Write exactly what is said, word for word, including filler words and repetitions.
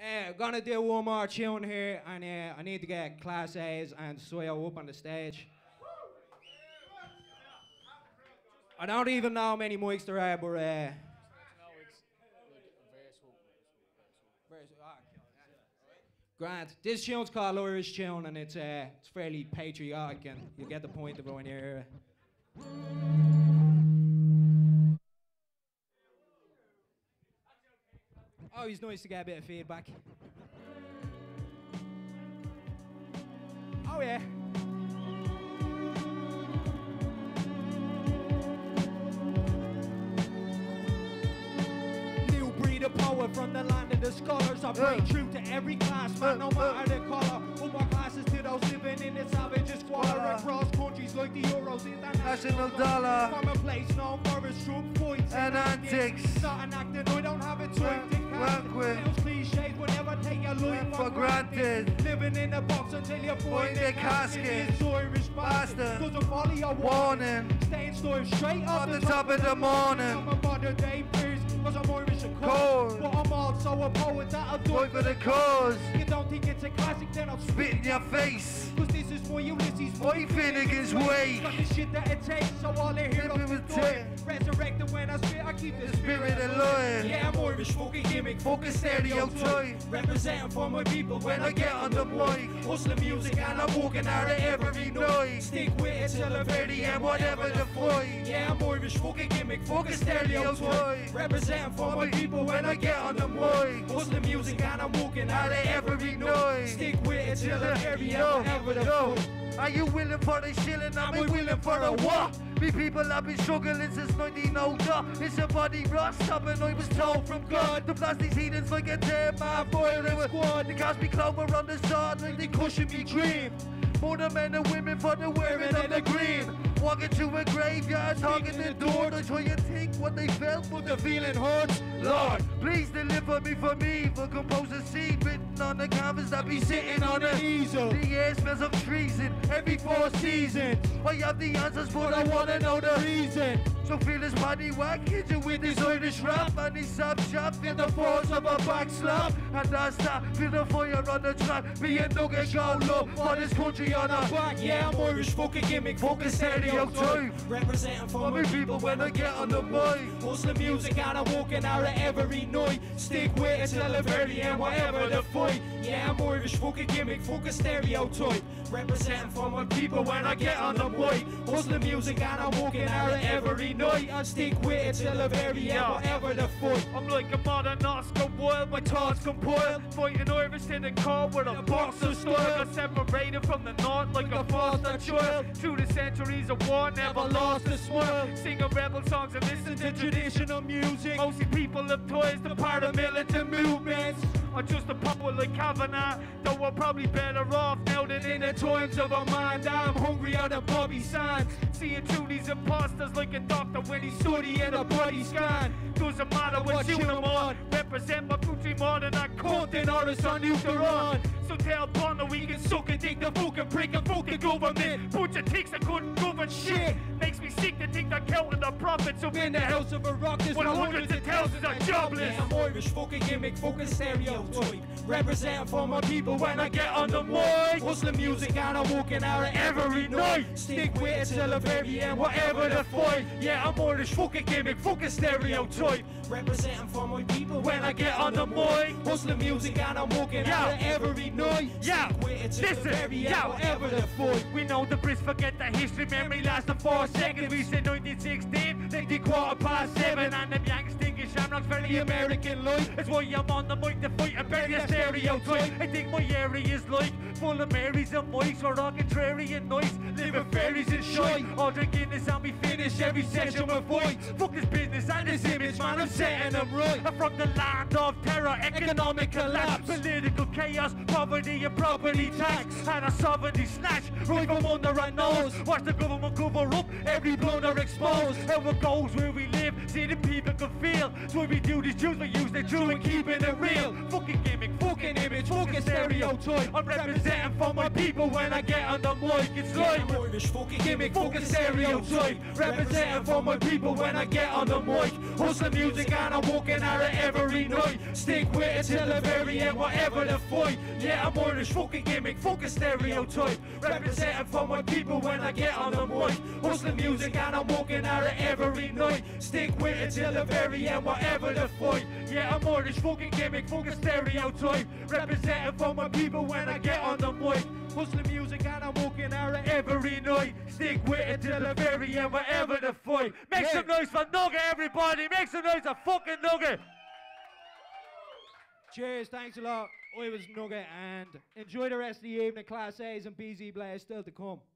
Uh, gonna do one more tune here, and uh, I need to get Class A's and Siyo up on the stage. I don't even know how many mics there are, but uh, Grant, this tune's called Irish Tune, and it's uh, it's fairly patriotic, and you get the point of it when you hear it. Always nice to get a bit of feedback. Oh yeah. New breed of poet from the land of the scholars. I break uh, true to every class, man, uh, no matter uh, the colour. All my classes to those living in the savage squalor uh, across countries like the Euros, international dollar. From a place known for its troop fights and antics. Not an acting, I don't have a time to cast. Sounds cliches, but never take your life for granted. Living in a box until you find the casket. It's Irish bastard, doesn't follow your warning. Staying stored straight off the top of the morning. I'm a modern day peers, cause I'm Irish and cold. But I'm also a poet that'll die for the cause. You don't think it's a classic, then I'll spit in your face. Cause this is for Ulysses, my Finnegan's Wake. Got the shit that it takes, so all I hear of is die. Resurrected when I spit, I keep the spirit alive. Yeah, I'm Irish, fucking gimmick, fucking stereotype. Representing for my people when I get on the mic. Hustling music and I'm walking out of every night. Stick with it till the very end, whatever the fight. Yeah, I'm Irish, fucking gimmick, fucking stereotype. Representing for my people when I get on the mic. Hustling music and I'm walking out of every night. Stick with it till the very end, whatever the fight. Are you willing for the shilling? Am I willing for a what? Me people have been struggling since nineteen oh two. It's a body rust up and I was told from God to blast these heathens like a dead man firing squad. They cast me clover on the side like they cushion me cream. For the men and women for the wearing of the green. Walking to a graveyard, talking the door. They try and think what they felt, but the feeling hurts. Lord, please deliver me from evil. Compose a scene written on the canvas that be sitting on an easel. The air smells of treason every four seasons. I have the answers, but I wanna know the reason. So feel this body whack, hit you with this Irish rap. And this sub shop, feel the force of a back slap. And that's that, feel the fire on the track. Me and Nugget go low for this country on our back. Yeah, I'm Irish, fucking gimmick, fucking stereotype. Representing for my people when I get on the mic. Hustling music and I'm walking out of every night. Stick with it till the very end, whatever the fight. Yeah, I'm Irish, fucking gimmick, fucking stereotype. Representing for my people when I get on the mic. Hustling music and I'm walking out of every night. I stick with it till the very end, whatever the fight. I'm like a modern Oscar Wilde, my thoughts compiled. Fighting Irish to the core with a boxer style. Got separated from the north like a foster child. Through the centuries of war, never lost a smile. Singing rebel songs and listen to traditional music. Mostly people of toys, the part of militant movements. I'm just a poet like Kavanagh, though I'm probably better off now than in the times of Amanda. I'm hungry out of Bobby Sands, seeing through these imposters like a doctor when he's studying a body scan. Doesn't matter what tune I'm on, represent my country more than I cunt in Oris on Uteron. So tell Bonner we can suck and dig the fucking prick and fucking government. Bunch of ticks that couldn't govern shit. Makes me sick to think they're counting the profits up in the house of a rock. There's when hundreds of thousands are jobless. Yeah, I'm Irish, fucking gimmick, fucking stereotype. Representing for my people when I get on the mic. Hustling music and I'm walking out of every night. Stick with it till the very end, whatever the fight. Yeah, I'm Irish, fucking gimmick, fucking stereotype. Representing for my people when I get on the mic. Hustling music and I'm walking yeah. out of every night. Yeah, listen, yeah, whatever the fight. We know the Brits forget that history, memory lasts for four seconds. We said nineteen sixteen, they did quarter past seven. And them Yanks thinking shamrocks for the American life. That's why I'm on the mic to fight and bury a stereotype. I think my area is like full of Marys and Mikes. We're all contrarian nights, living fairies and shite. All drinking this and we finish every session with fights. Fuck this business and this image, man, I'm setting them right. I'm from the land of terror, economic collapse, political chaos, poverty and property tax. And a sovereignty snatch right from under our nose. Watch the government cover up every blunder exposed. And what goes where we live, see the people can feel. So we do these Jews, we use the true and keeping it real. Fucking gimmick, fucking image, fucking stereo. stereotype. I'm representing for my people when I get on the mic. It's like I'm Irish, fucking gimmick, fucking stereotype. Representing for my people when I get on the mic. Hustling music and I'm walking at it every night. Stick with it till the very end, whatever the fight. Yeah, I'm Irish, fucking gimmick, fucking stereotype. Representing for my people when I get on the mic. Hustling music and I'm walking at it every night. Stick with it till the very end, whatever the fight. Yeah, I'm Irish, fucking gimmick, fucking stereotype. Representing for my people when I get on the mic. Hustling music and I'm walking at it every night. Stick with it till the very end, whatever the fight. Make yeah. some noise for Nugget, everybody. Make some noise for fucking Nugget. Cheers, thanks a lot. I was Nugget and enjoy the rest of the evening. Class A's and B Z Blaze still to come.